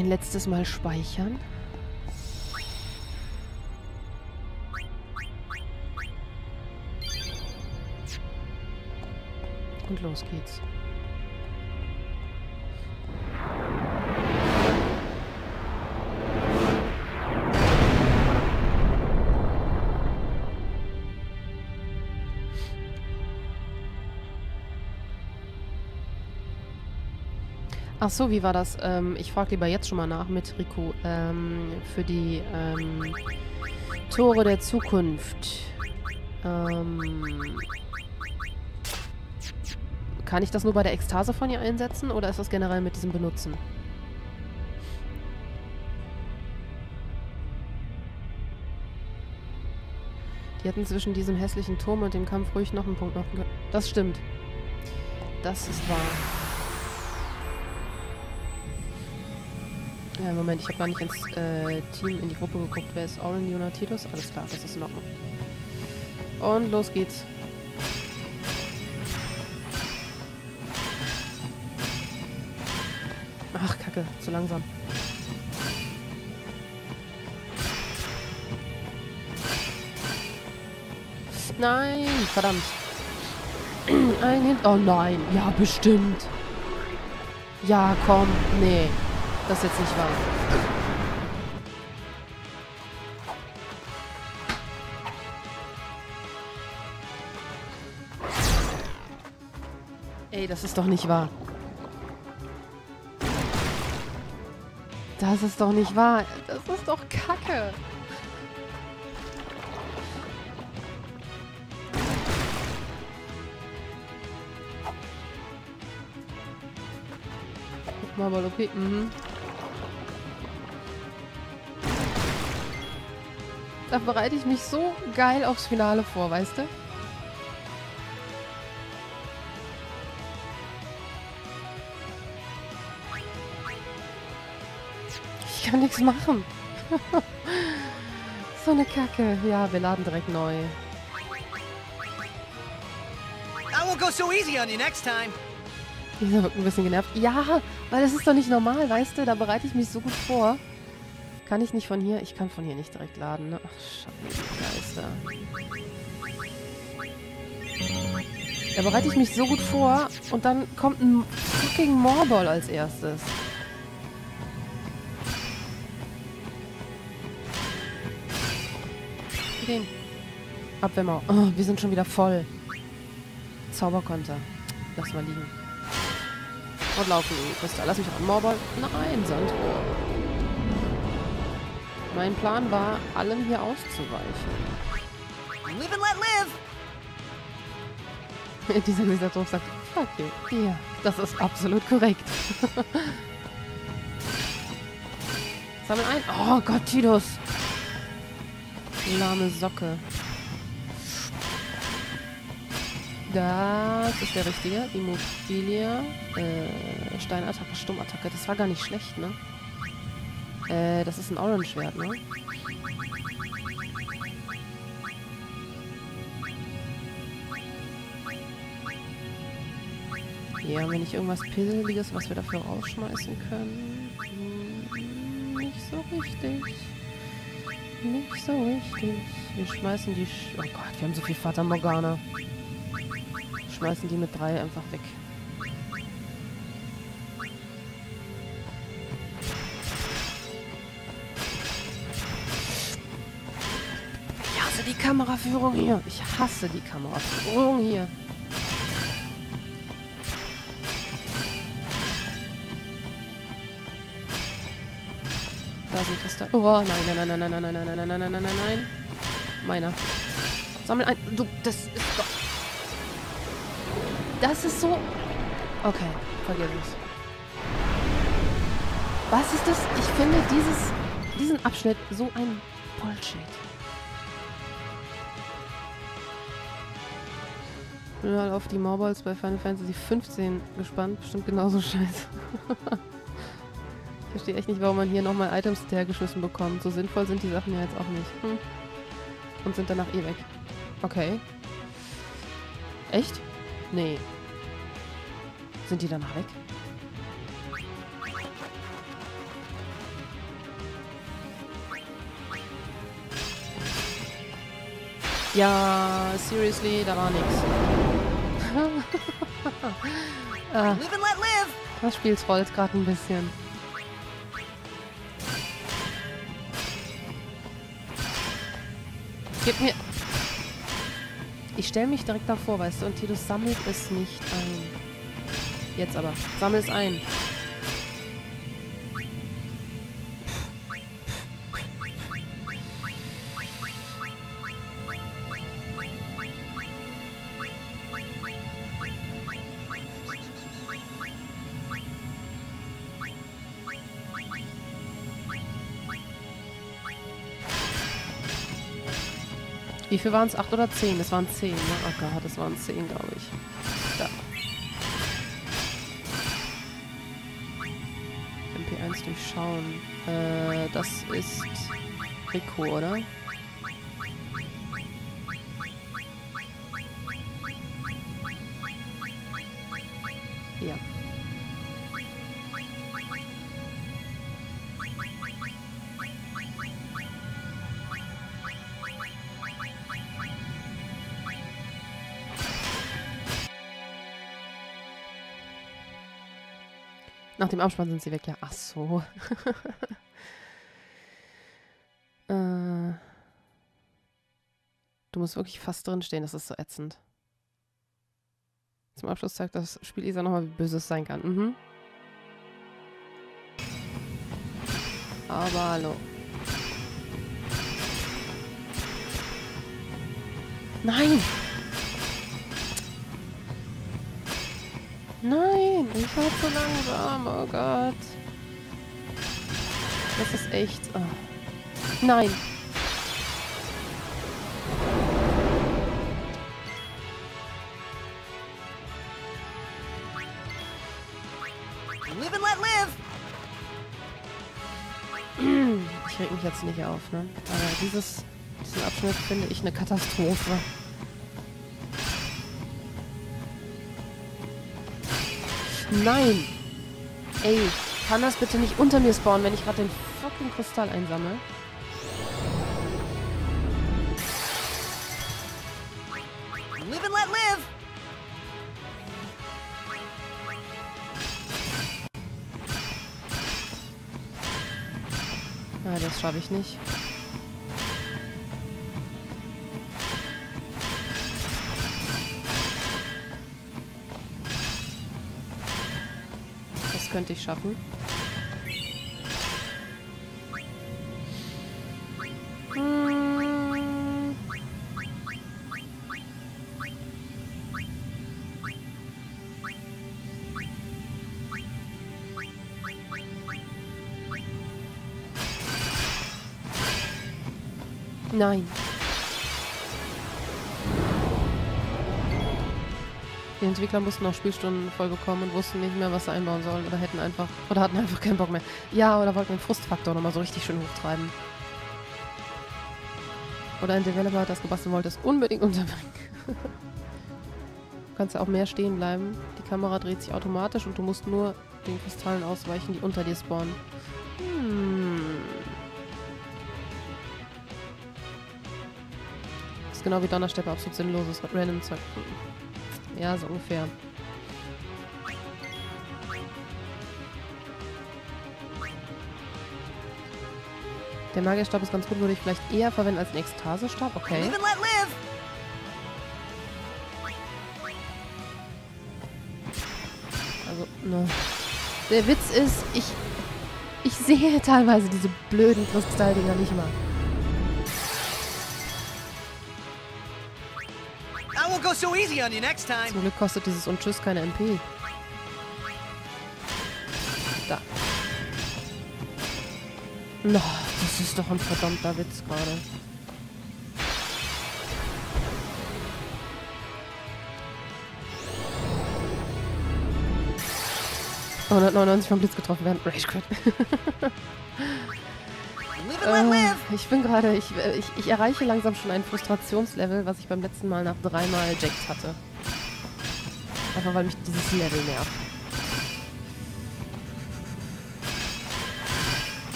ein letztes Mal speichern. Und los geht's. Ach so, wie war das? Ich frage lieber jetzt schon mal nach mit Riku. Für die Tore der Zukunft. Kann ich das nur bei der Ekstase von ihr einsetzen oder ist das generell mit diesem Benutzen? Die hätten zwischen diesem hässlichen Turm und dem Kampf ruhig noch einen Punkt machen können. Das stimmt. Das ist wahr. Ja, Moment, ich habe gar nicht ins Team, in die Gruppe geguckt. Wer ist Auron, Jona, Titus? Alles klar, das ist in Ordnung. Und los geht's. Ach, Kacke, zu langsam. Nein, verdammt. Ein Hint. Oh nein, ja, bestimmt. Ja, komm, nee. Das ist jetzt nicht wahr. Ey, das ist doch nicht wahr. Das ist doch nicht wahr. Das ist doch Kacke. Mal, okay. Da bereite ich mich so geil aufs Finale vor, weißt du? Ich kann nichts machen. So eine Kacke. Ja, wir laden direkt neu. I won't go so easy on you next time. Dieser wirkt ein bisschen genervt. Ja, weil das ist doch nicht normal, weißt du? Da bereite ich mich so gut vor. Kann ich nicht von hier? Ich kann von hier nicht direkt laden, ne? Ach, Scheiße. Da bereite ich mich so gut vor und dann kommt ein fucking Morball als erstes. Den. Abwehrmauer. Oh, wir sind schon wieder voll. Zauberkonter. Lass mal liegen. Und laufen in die Kristall. Lass mich ran. Morball. Nein, Sandrohr. Mein Plan war, allem hier auszuweichen. Live and let live. Dieser Gesichtsausdruck sagt, fuck you. Ja, das ist absolut korrekt. Sammeln ein. Oh Gott, Tidus. Lahme Socke. Das ist der richtige. Immobilie. Steinattacke, Stummattacke. Das war gar nicht schlecht, ne? Das ist ein Orange-Schwert, ne? Hier haben wir nicht irgendwas Pisseliges, was wir dafür rausschmeißen können. Nicht so richtig. Nicht so richtig. Wir schmeißen die... Oh Gott, wir haben so viel Fata Morgana. Schmeißen die mit 3 einfach weg. Ich hasse die Kameraführung hier. Ich hasse die Kameraführung hier. Da ist ein Kristall. Oh, nein, nein, nein, nein, nein, nein, nein, nein, nein, nein, nein, nein, nein, nein. Meiner. Sammel ein. Du, das ist doch... Das ist so... Okay, vergiss es. Was ist das? Ich finde diesen Abschnitt so ein Bullshit. Ich bin mal auf die Marbles bei Final Fantasy 15 gespannt. Bestimmt genauso scheiße. Ich verstehe echt nicht, warum man hier nochmal Items hergeschmissen bekommt. So sinnvoll sind die Sachen ja jetzt auch nicht. Und sind danach eh weg. Okay. Echt? Nee. Sind die danach weg? Ja, seriously, da war nix. Live and let live! Das Spiel trollt gerade ein bisschen. Gib mir... Ich stelle mich direkt davor, weißt du, und Tidus sammelt es nicht ein. Jetzt aber. Sammel es ein. Wie viel waren es? 8 oder 10? Das waren 10, ne? Oh Gott, das waren 10, glaube ich. Da. MP1 durchschauen. Das ist Rico, oder? Ja. Nach dem Abspann sind sie weg, ja. Ach so. Du musst wirklich fast drin stehen, das ist so ätzend. Zum Abschluss zeigt das Spiel Isa nochmal, wie böse es sein kann. Mhm. Aber hallo. Nein! Nein! Ich war zu langsam, oh Gott. Das ist echt... Oh. Nein! Live and let live! Ich reg mich jetzt nicht auf, ne? Aber diesen Abschnitt finde ich eine Katastrophe. Nein! Ey, kann das bitte nicht unter mir spawnen, wenn ich gerade den fucking Kristall einsammle? Live and let live! Ah, das schaffe ich nicht. Das könnte ich schaffen. Nein. Die Entwickler mussten auch Spielstunden voll bekommen und wussten nicht mehr, was sie einbauen sollen oder hatten einfach keinen Bock mehr. Ja, oder wollten den Frustfaktor nochmal so richtig schön hochtreiben. Oder ein Developer, das du basteln wolltest, unbedingt unterbringen. Du kannst ja auch mehr stehen bleiben. Die Kamera dreht sich automatisch und du musst nur den Kristallen ausweichen, die unter dir spawnen. Das ist genau wie Donnersteppe, absolut sinnloses Random Zeug. Ja, so ungefähr. Der Magierstab ist ganz gut, würde ich vielleicht eher verwenden als den Ekstasestab. Okay. Live and let live! Also, ne. Der Witz ist, ich sehe teilweise diese blöden Kristalldinger nicht mal. I won't go so easy on you next time. Zum Glück kostet dieses und Tschüss keine MP. Da. No, das ist doch ein verdammter Witz gerade. 199 vom Blitz getroffen werden. Rage Quit. Ich bin gerade, ich erreiche langsam schon ein Frustrationslevel, was ich beim letzten Mal nach 3 Mal Jax hatte. Einfach weil mich dieses Level nervt.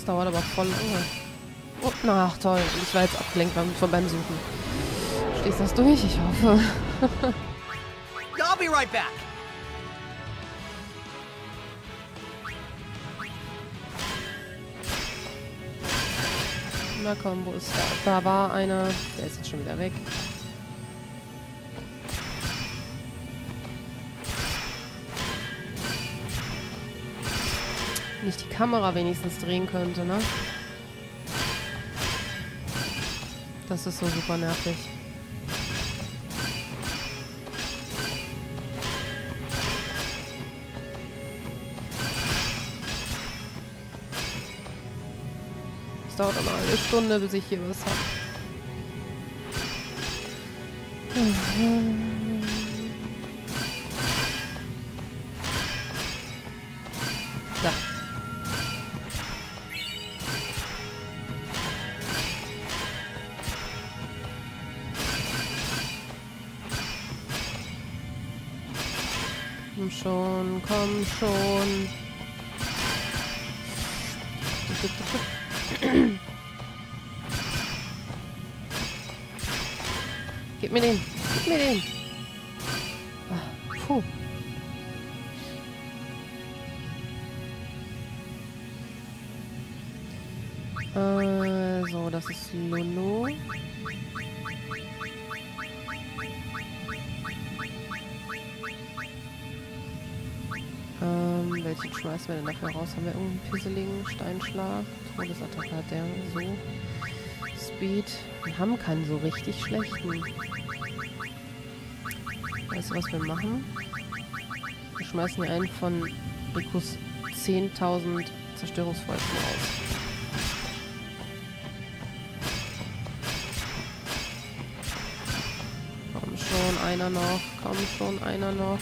dauert aber voll lange. Oh, na, ach toll. Ich war jetzt abgelenkt beim Suchen. Stehst das durch? Ich hoffe. I'll be right back. Na komm, wo ist der? Da war einer. Der ist jetzt schon wieder weg. Nicht die Kamera wenigstens drehen könnte, ne? Das ist so super nervig. Es dauert immer eine Stunde, bis ich hier was habe. Da. Komm schon, komm schon. Gib mir den, gib mir den. Ah, puh. So, das ist Lolo. Welchen schmeißen wir denn dafür raus? Haben wir irgendeinen pisseligen Steinschlag? Todesattacke hat der so. Speed. Wir haben keinen so richtig schlechten. Weißt du, was wir machen? Wir schmeißen hier einen von Ricos 10.000 Zerstörungsfäusten raus. Komm schon, einer noch. Komm schon, einer noch.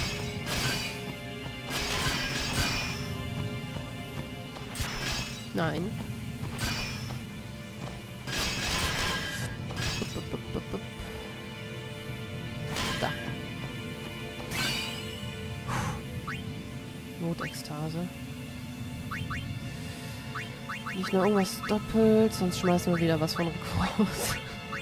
Nein. Da. Notekstase. Nicht nur irgendwas doppelt, sonst schmeißen wir wieder was von Rico raus.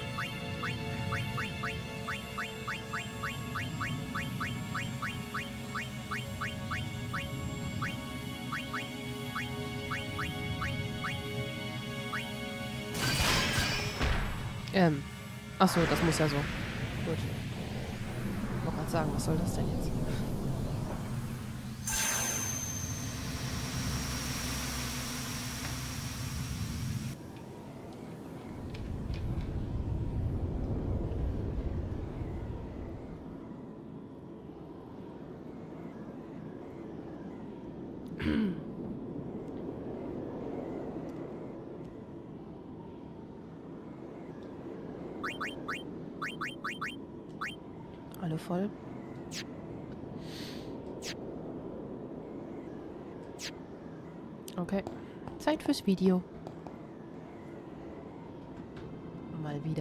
Achso, das muss ja so. Gut. Ich wollte gerade sagen, was soll das denn jetzt? Alle voll. Okay. Zeit fürs Video. Mal wieder.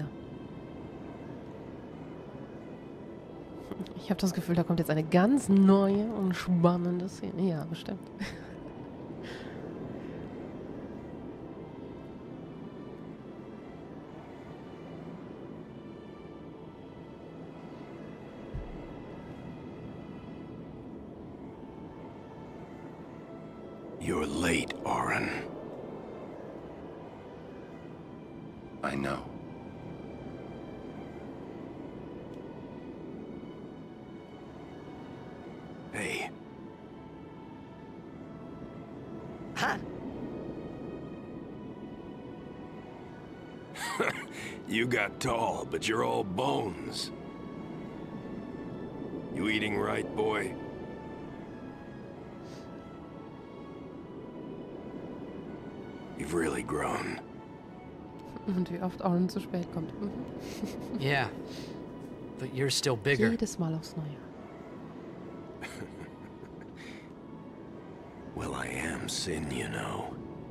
Ich habe das Gefühl, da kommt jetzt eine ganz neue und spannende Szene. Ja, bestimmt. You're late, Auron. I know. Hey. Huh? You got tall, but you're all bones. You eating right, boy? You've really grown. Und wie oft Auron zu spät kommt. Yeah, but you're still bigger. Jedes Mal aufs Neue. Well, I am Sin, you know.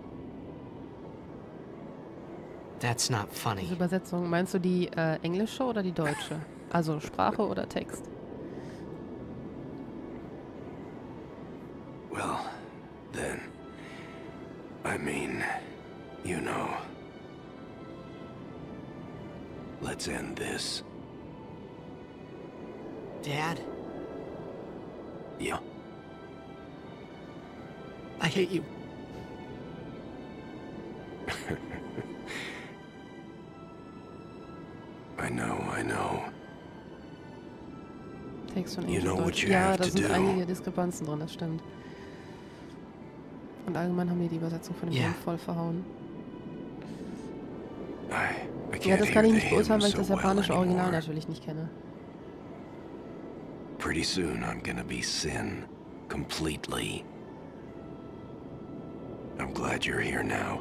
That's not funny. Diese Übersetzung, meinst du die englische oder die deutsche? Also Sprache oder Text? Well, then, I mean... Let's end this. Dad, Yeah. I hate you. I know. Text von You know what Deutsch. you Ja, have da to sind do. einige Diskrepanzen drin, das stimmt. Und allgemein haben die Übersetzung von dem Ja. Film voll verhauen. I can't Ja, das kann ich hear nicht the beurteilen, weil hymn ich das so well japanische Original anymore. natürlich nicht kenne. Pretty soon I'm gonna be Sin. Completely. I'm glad you're here now.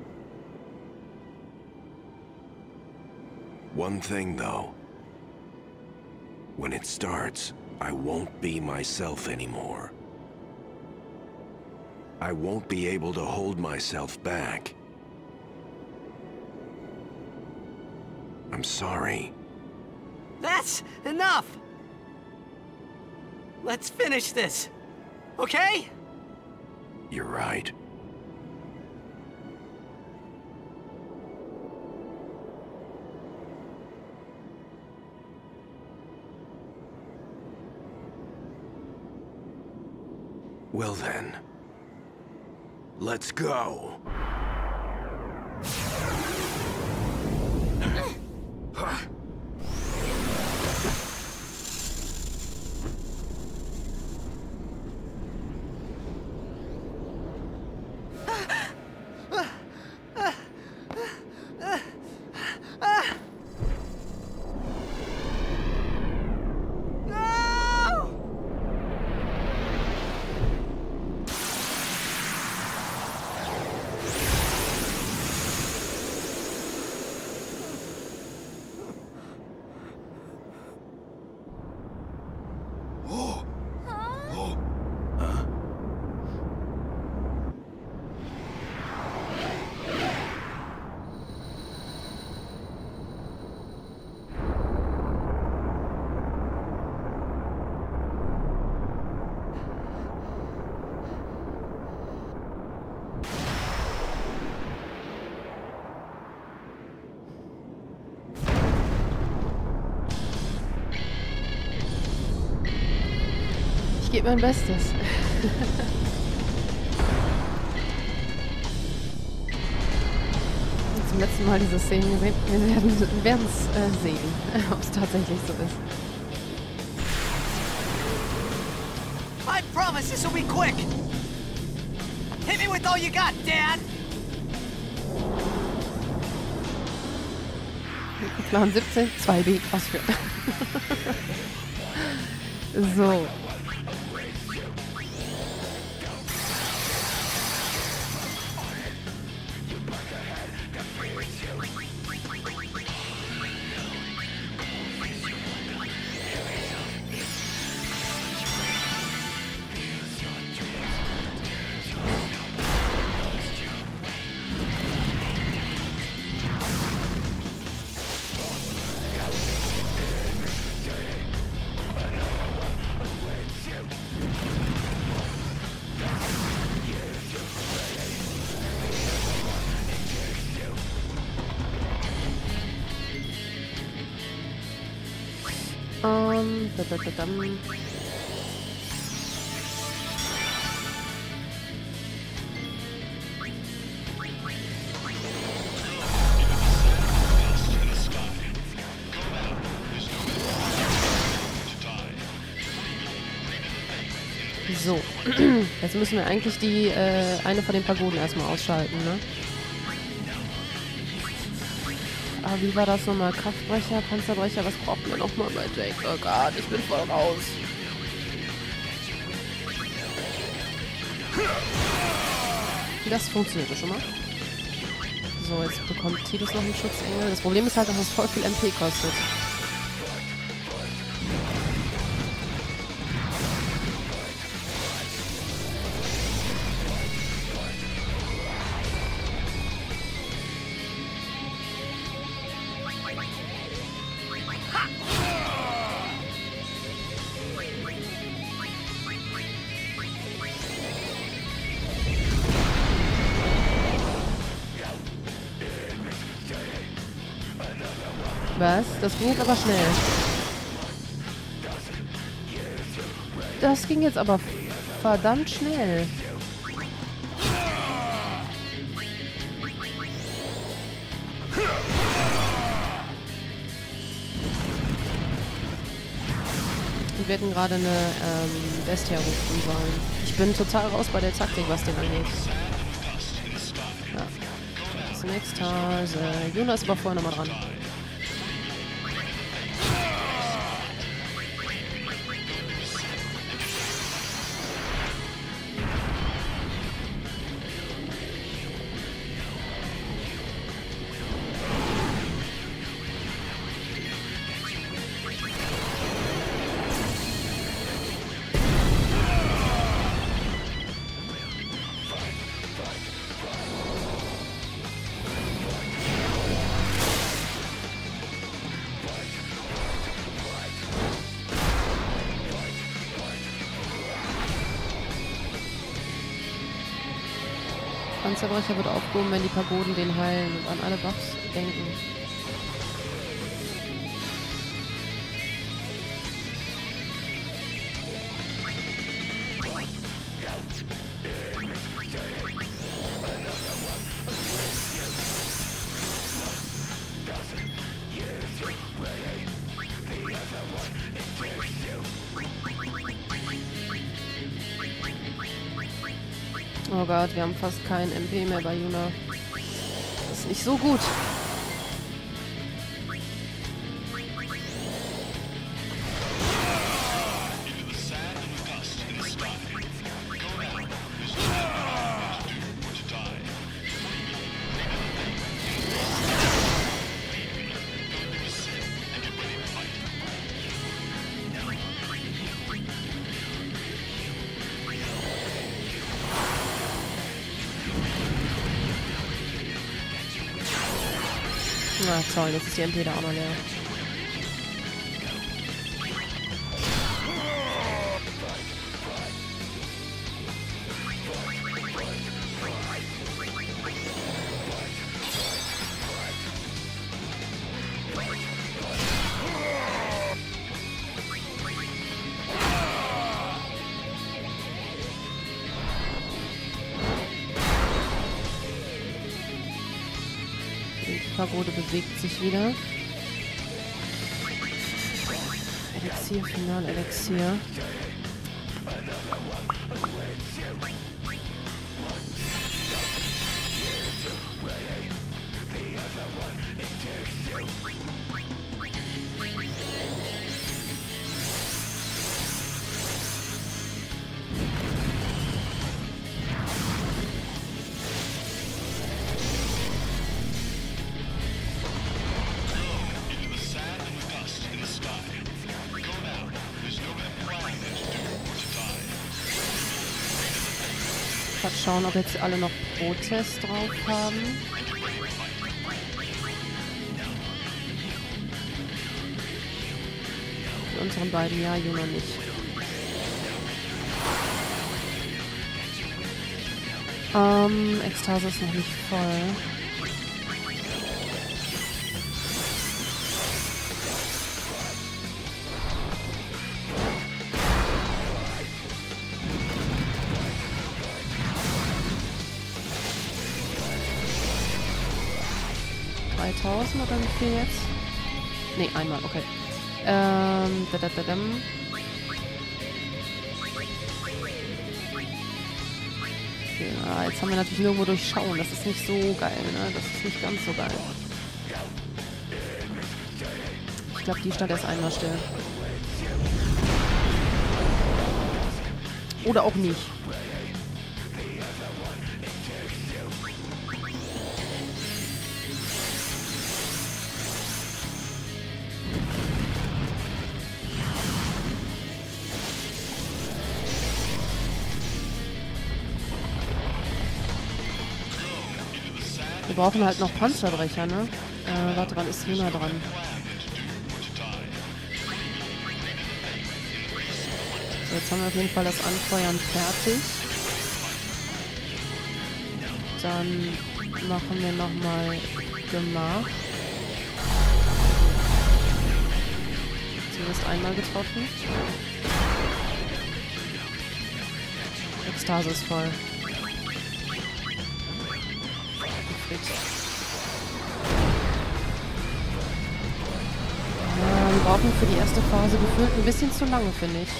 One thing, though. When it starts, I won't be myself anymore. I won't be able to hold myself back. I'm sorry. That's enough! Let's finish this, okay? You're right. Well then, let's go. Ich gebe mein Bestes. Zum letzten Mal diese Szene gesehen. Wir werden es sehen, ob es tatsächlich so ist. I promise this will be quick. Hit me with all you got, Dad. Plan 17, 2b ausführen. So. Dadadadam. So, jetzt müssen wir eigentlich die eine von den Pagoden erstmal ausschalten, ne? Aber wie war das nochmal? Kraftbrecher, Panzerbrecher, was brauchen wir nochmal bei Jake? Oh Gott, ich bin voll raus. Das funktionierte schon mal. So, jetzt bekommt Tidus noch einen Schutzengel. Das Problem ist halt, dass es voll viel MP kostet. Was? Das ging jetzt aber schnell. Das ging jetzt aber verdammt schnell. Wir werden gerade eine Bestia rufen sollen. Ich bin total raus bei der Taktik, was den angeht. Ja. Das ist Ekstase. Yuna ist aber vorher nochmal dran. Panzerbrecher wird aufgehoben, wenn die Pagoden den heilen und an alle Buffs denken. Oh Gott, wir haben fast keinen MP mehr bei Yuna. Das ist nicht so gut. Na toll, jetzt ist die MP da auch noch leer. Die Pagode bewegt sich wieder. Elixier, Final-Elixier. Schauen, ob jetzt alle noch Protest drauf haben. Für unseren beiden ja, Yuna nicht. Ekstase ist noch nicht voll. Oder wie viel jetzt? Ne, einmal, okay. Ja, jetzt haben wir natürlich nirgendwo durchschauen. Das ist nicht so geil, ne? Das ist nicht ganz so geil. Ich glaube, die stand erst einmal still. Oder auch nicht. Wir brauchen halt noch Panzerbrecher, ne? Warte, wann ist Yuna dran? So, jetzt haben wir auf jeden Fall das Anfeuern fertig. Dann machen wir nochmal Gemach. einmal getroffen. Ekstase ist voll. Ja, wir brauchen für die erste Phase gefühlt ein bisschen zu lange, finde ich.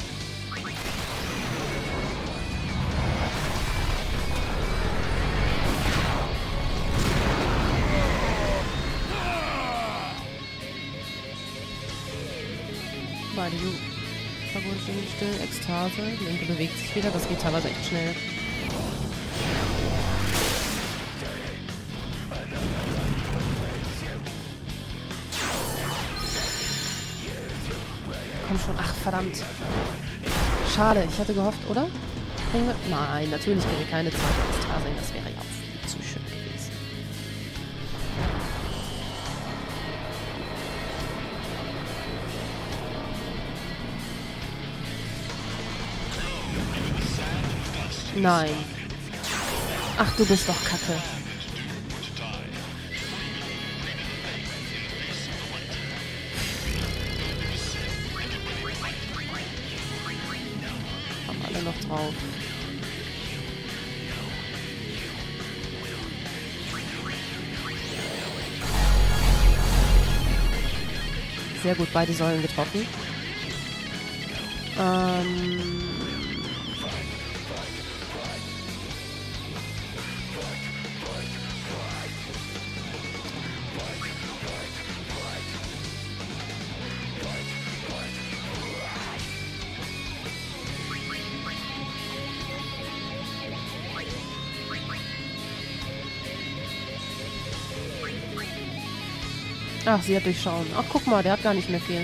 Beide Verbote stehen still, Ekstase, linke bewegt sich wieder, das geht teilweise echt schnell. Komm schon, ach verdammt. Schade, ich hatte gehofft, oder? Nein, natürlich kriegen wir keine zweite Ekstase hin, das wäre ja auch viel zu schön gewesen. Nein. Ach, du bist doch kacke. Haben alle noch drauf. Sehr gut, beide Säulen getroffen. Ach, sie hat durchschauen. Ach, guck mal, der hat gar nicht mehr viel.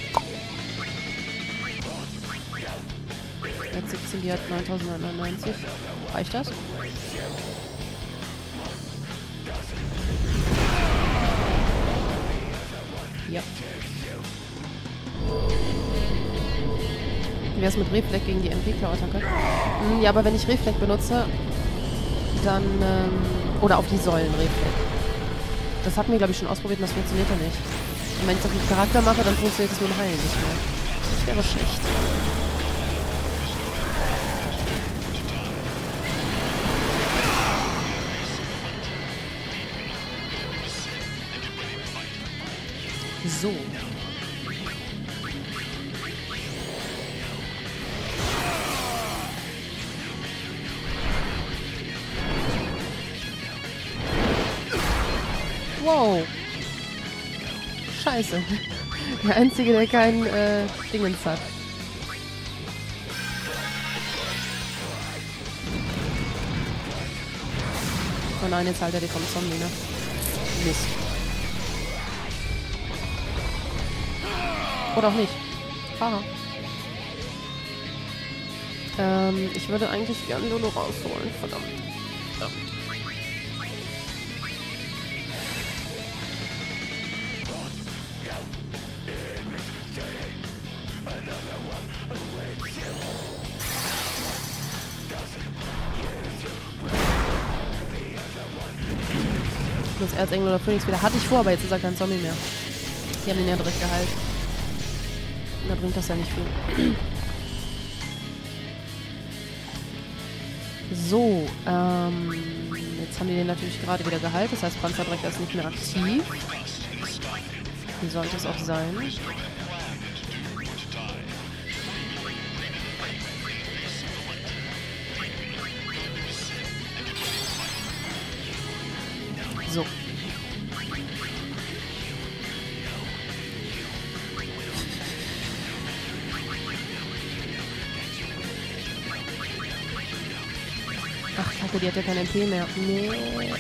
Jetzt 17, die hat 9.990. Reicht das? Ja. Wie wär's mit Reflekt gegen die MP-Klauattacke? Ja, aber wenn ich Reflekt benutze, dann, oder auf die Säulen Reflekt. Das hatten wir, glaube ich, schon ausprobiert und das funktioniert ja nicht. Und wenn ich das mit Charakter mache, dann funktioniert es mit dem Heilen nicht mehr. Das wäre schlecht. So. Wow. Scheiße. Der Einzige, der keinen Dingens hat. Oh nein, jetzt halt er die vom Zombie, ne? Mist. Oder auch nicht. Haha. Ich würde eigentlich gern Lulu rausholen. Verdammt. Ja. Das Erzengel oder Phoenix wieder. Hatte ich vor, aber jetzt ist er kein Zombie mehr. Die haben den ja direkt geheilt. Da bringt das ja nicht viel. So, jetzt haben die den natürlich gerade wieder geheilt. Das heißt, Panzerbrecher ist nicht mehr aktiv. Wie sollte es auch sein? So. Ach, Kacke, die hat ja kein MP mehr. Nee.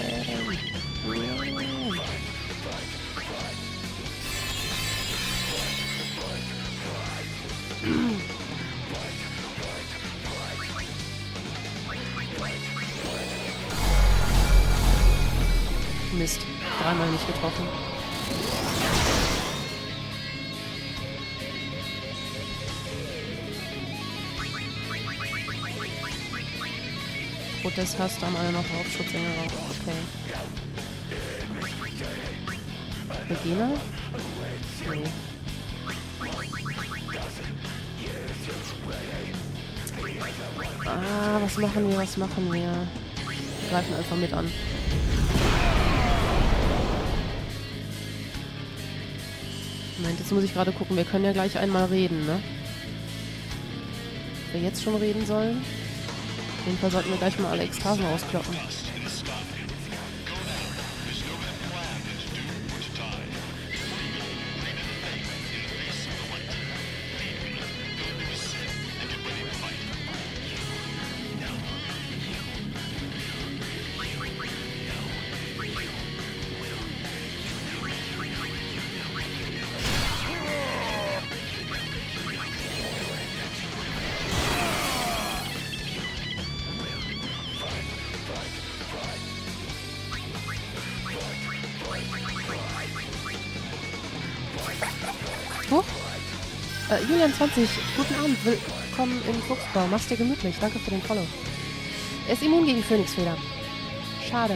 Mist. Dreimal nicht getroffen. Protest hast, haben alle noch drauf. Schutzengel rauf. Okay. Regina? Nee. Ah, was machen wir, was machen wir? Wir greifen einfach mit an. Moment, jetzt muss ich gerade gucken. Wir können ja gleich einmal reden, ne? Ob wir jetzt schon reden sollen? Auf jeden Fall sollten wir gleich mal alle Ekstasen rauskloppen. Huch. Julian 20, guten Abend, willkommen im Fuchsbau. Mach's dir gemütlich, danke für den Follow. Er ist immun gegen Phönixfeder. Schade.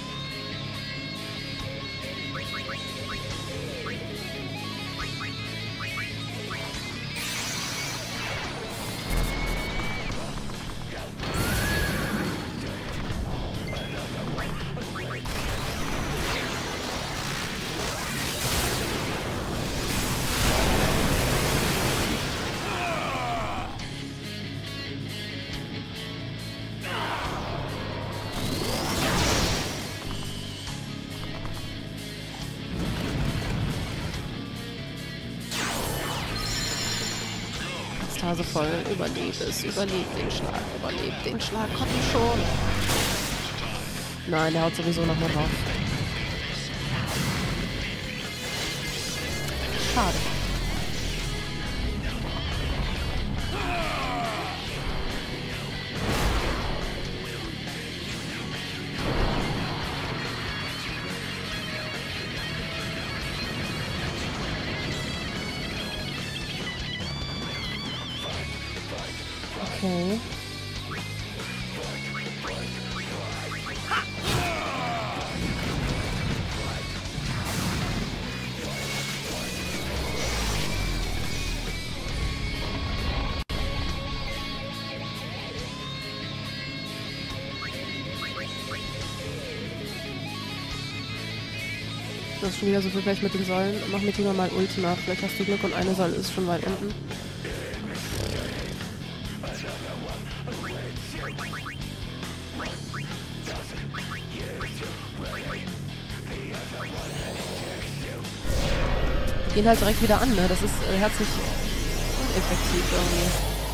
Ekstase voll, überlebt es, überlebt den Schlag, komm schon. Nein, der haut sowieso nochmal drauf. Schade. Okay. Das ist schon wieder so viel gleich mit den Säulen. Mach mit lieber mal Ultima. Vielleicht hast du Glück und eine Säule ist schon weit unten. Die gehen halt direkt wieder an, ne? Das ist herzlich uneffektiv irgendwie.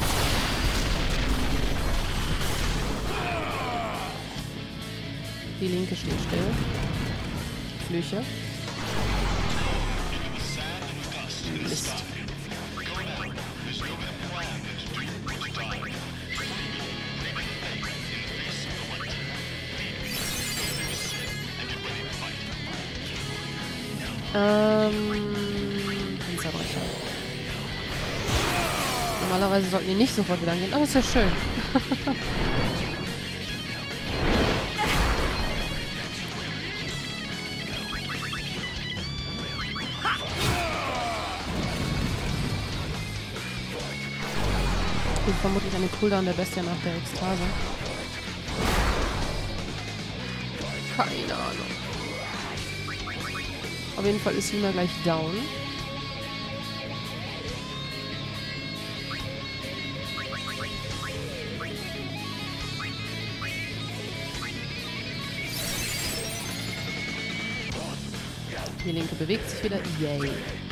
Die linke steht still. Flüche. Mist. Panzerbrecher. Normalerweise sollten die nicht sofort wieder angehen, aber ist ja schön. Gut, vermutlich eine Cooldown der Bestie nach der Ekstase. Keine Ahnung. Auf jeden Fall ist Lina gleich down. Die linke bewegt sich wieder. Yay.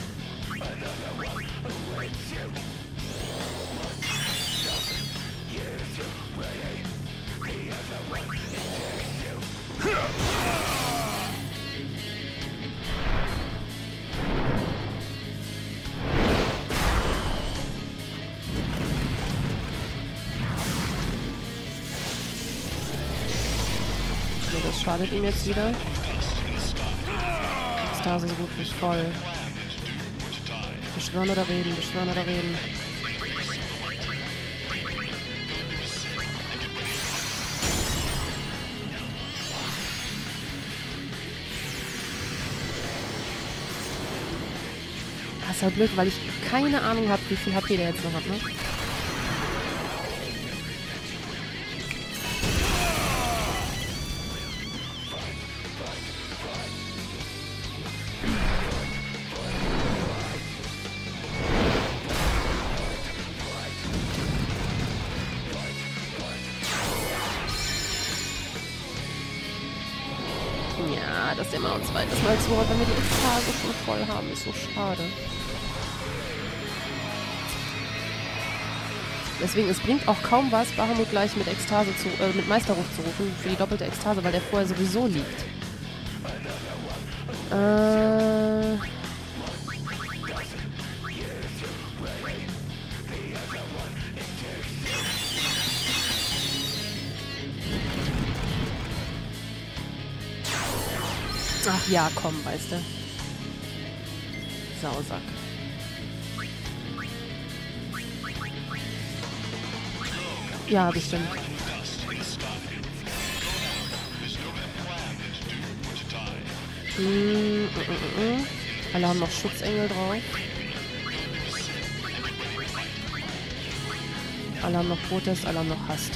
Das schadet ihm jetzt wieder. Ekstase so gut wie voll. Beschwören oder reden, beschwören oder reden. Das ist halt blöd, weil ich keine Ahnung habe, wie viel HP der jetzt noch hat, ne? dass der mal ein zweites Mal zuhört, wenn wir die Ekstase schon voll haben. Ist so schade. Deswegen, es bringt auch kaum was, Bahamut gleich mit mit Meisterruf zu rufen, für die doppelte Ekstase, weil der vorher sowieso liegt. Ach ja, komm, weißt du. Sausack. Ja, bestimmt. Alle haben noch Schutzengel drauf. Alle haben noch Protest, alle haben noch Hast.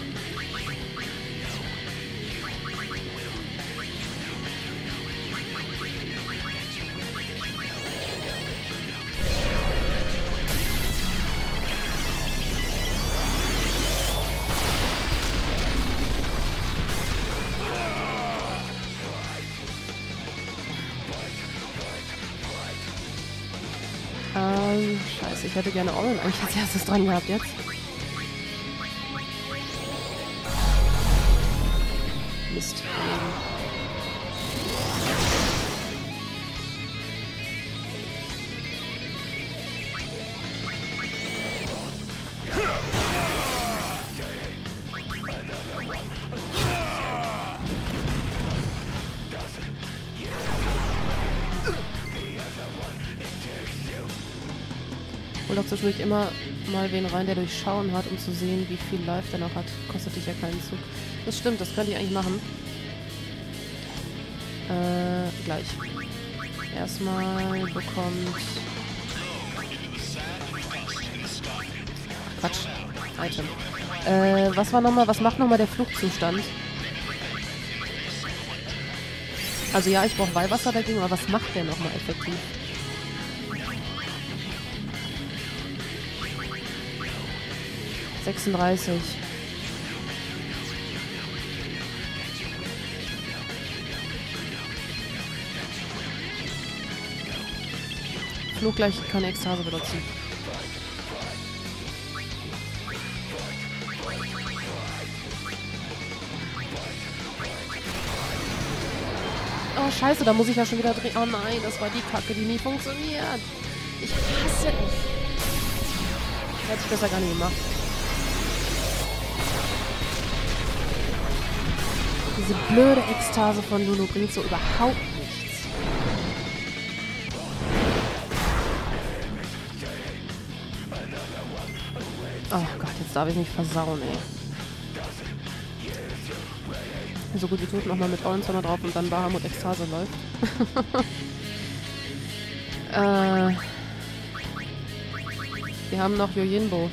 Scheiße, ich hätte gerne Oren eigentlich als erstes dran gehabt jetzt. Mist. Hol doch zwischendurch immer mal wen rein, der durchschauen hat, um zu sehen, wie viel Life der noch hat. Kostet dich ja keinen Zug. Das stimmt, das könnte ich eigentlich machen. Gleich. Erstmal bekommt... Ach, Quatsch. Item. Was macht nochmal der Flugzustand? Also ja, ich brauche Weihwasser dagegen, aber was macht der nochmal effektiv? ...36. Flug gleich keine Ekstase benutzen. Oh scheiße, da muss ich ja schon wieder drehen. Oh nein, das war die Kacke, die nie funktioniert. Ich hasse es. Hätte ich besser gar nicht gemacht. Diese blöde Ekstase von Lulu bringt so überhaupt nichts. Oh Gott, jetzt darf ich nicht versauen, ey. So gut wie tot nochmal mit Orange drauf und dann Bahamut Ekstase läuft. Wir haben noch Yojimbo.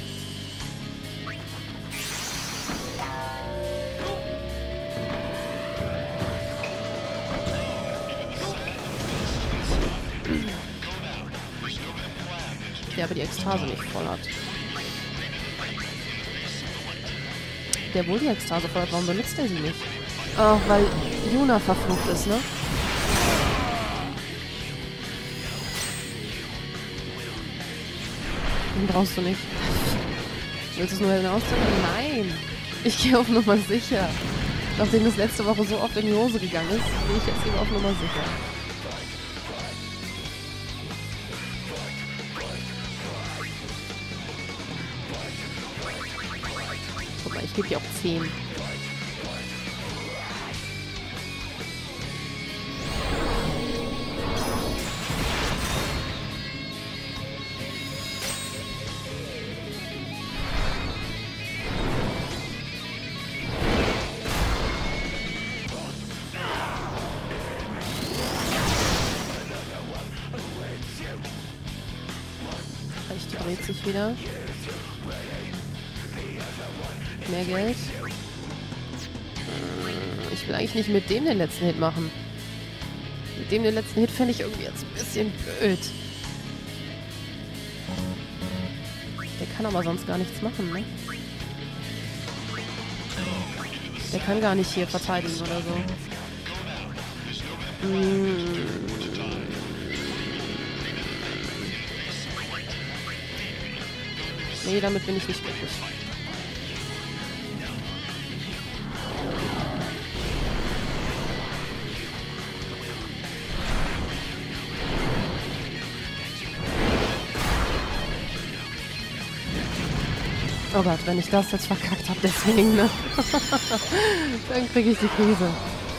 Der aber die Ekstase nicht voll hat. Der wohl die Ekstase voll hat, warum benutzt er sie nicht? Ach, weil Yuna verflucht ist, ne? Den brauchst du nicht. Willst du es nur hinauszünden? Nein! Ich gehe auf Nummer sicher. Nachdem das letzte Woche so oft in die Hose gegangen ist, gehe ich jetzt lieber auf Nummer sicher. Guck mal, ich gebe dir auch 10. Dreht sich wieder. Mehr Geld. Ich will eigentlich nicht mit dem den letzten Hit machen. Mit dem den letzten Hit fände ich irgendwie jetzt ein bisschen blöd. Der kann aber sonst gar nichts machen, ne? Der kann gar nicht hier verteidigen oder so. Nee, damit bin ich nicht glücklich. Oh Gott, wenn ich das jetzt verkackt habe, deswegen, ne? Dann kriege ich die Krise.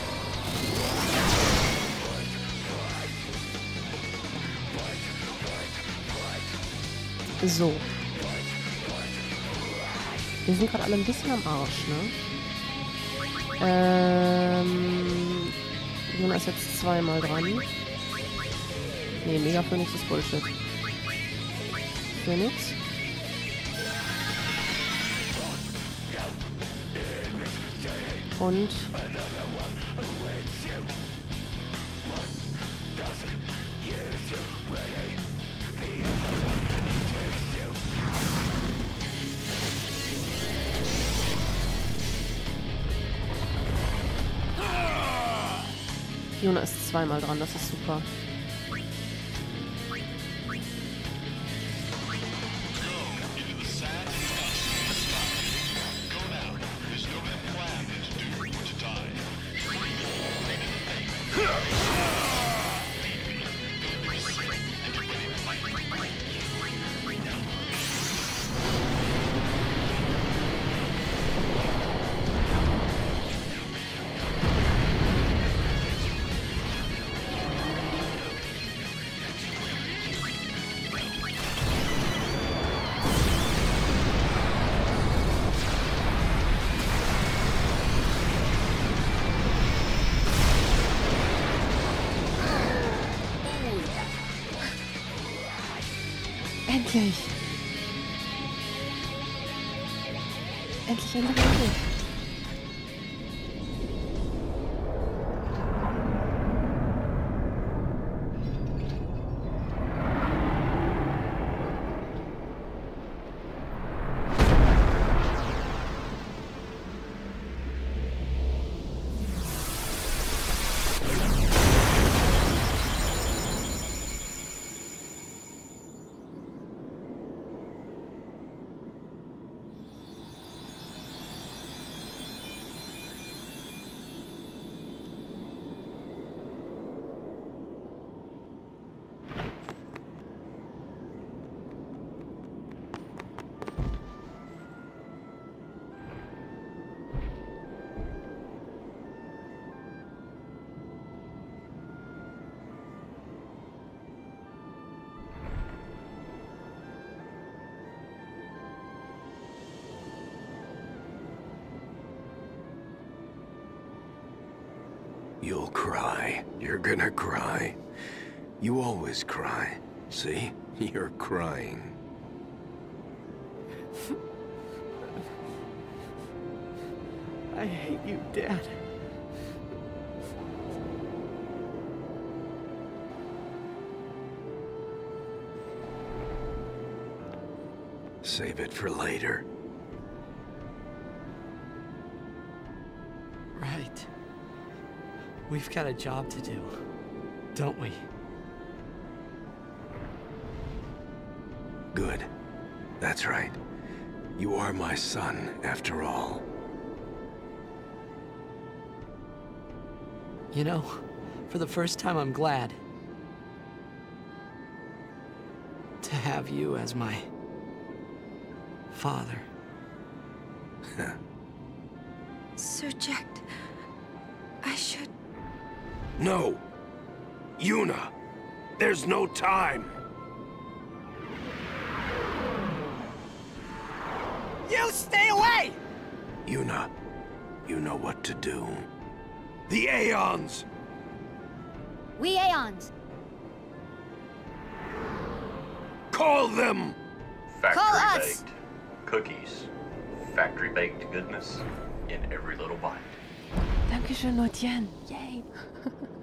So. Wir sind gerade alle ein bisschen am Arsch, ne? Juna ist jetzt zweimal dran. Nee, Mega Phoenix ist Bullshit. Phoenix. Und Juna ist zweimal dran, das ist super. Endlich! Endlich, endlich, endlich! You'll cry. You're gonna cry. You always cry. See? You're crying. I hate you, Dad. Save it for later. Right. We've got a job to do, don't we? Good. That's right. You are my son, after all. You know, for the first time, I'm glad to have you as my father. Sir Jack, I should... No! Yuna! There's no time! You stay away! Yuna, you know what to do. The Aeons! We Aeons! Call them! Call us! Factory-baked cookies. Factory-baked goodness in every little bite. Dankeschön, Leutchen. Yay!